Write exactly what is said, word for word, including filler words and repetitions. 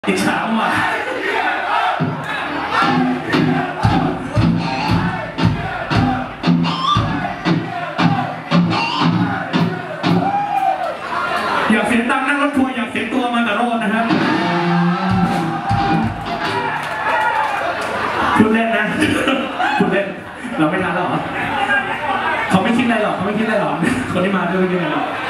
อิจฉามาอยากเสียงดังนั่งรถทัวร์อยากเสียงตัวมาแต่รถนะครับพูดเล่นนะพูดเล่นเราไม่ทันแล้วเหรอเขาไม่คิดอะไรหรอกเขาไม่คิดอะไรหรอกคนที่มาด้วยไม่คิดอะไรหรอก